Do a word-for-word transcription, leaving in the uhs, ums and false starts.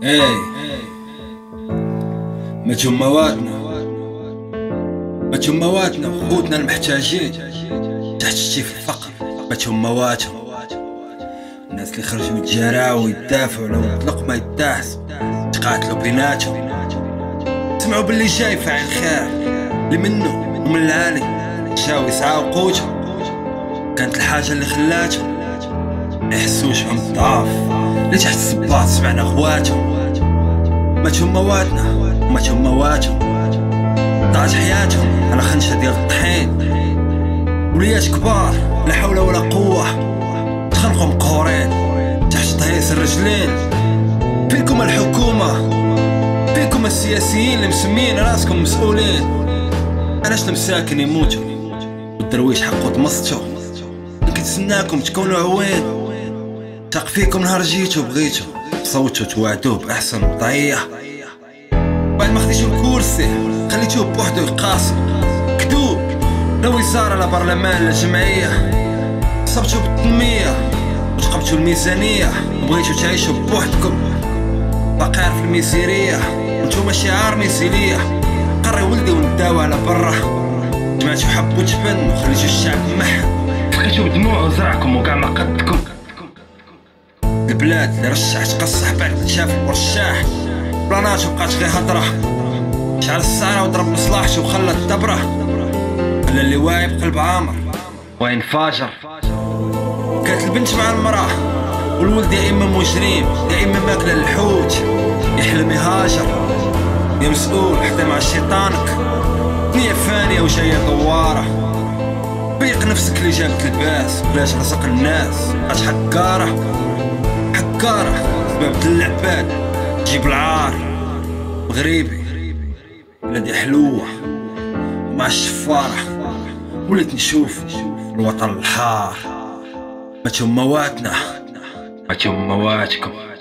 اي ما مواتنا ما مواتنا وخوتنا المحتاجين تحت شتي في الفقر. ما مواتهم الناس اللي خرجوا يتجاراو ويدافعوا لو يطلق ما يداس تقاتلوا بيناتهم. سمعوا باللي جاي فاعل خير اللي منه ومن العالي جاو يسعاو قوتهم. كانت الحاجة اللي خلاتهم يحسوش بهم الضعاف اللي تحت الصباط سمعنا خواتهم. ما مواتنا وما مواتهم ضاعت حياتهم على خنشة ديال الطحين. وليات كبار لا حول ولا قوة تخنقوا مقهورين تحت تهيس الرجلين. فيكم الحكومة فيكم السياسيين اللي مسمين راسكم مسؤولين. علاش المساكن يموتوا والدرويش حقو تمسطو؟ كنتسناكم تكونوا عوين تاق فيكم نهار جيتو بغيتو صوتو توعدوه بأحسن وضعية. بعد ما خديتو الكرسي خليتوه بوحدو يقاسم كذوب لا وزارة لا برلمان لا جمعية. صبتو بالتنمية وتقبتو الميزانية وبغيتو تعيشو بوحدكم فقير في الميزيرية وانتوما شعار ميزيلية. قري ولدي ونداو على برا جمعتو حب وجبن وخليتو الشعب محن. بقيتو بدموع وزرعكم وكاع ما قدكم. البلاد اللي رشحت قصح بعد شاف الرشاح بلاناتو بقات غير هضرة. شعل السعرة وضرب مصلاحتو وخلى الدبرة. خلى اللي واعي بقلب عامر وين فاجر. كانت البنت مع المراه والولد يا اما مجرم يا اما ماكله للحوت. يحلم يهاجر يا مسؤول حتى مع شيطانك. نية فانية وجاية دوارة. بيق نفسك اللي جابت الباس بلاش رزق الناس. بقات حكارة حكارة سباب العباد تجيب العار. مغربي بلادي حلوة مع الشفارة وليت نشوف الوطن الحار. ما مواتنا ما مواتكم.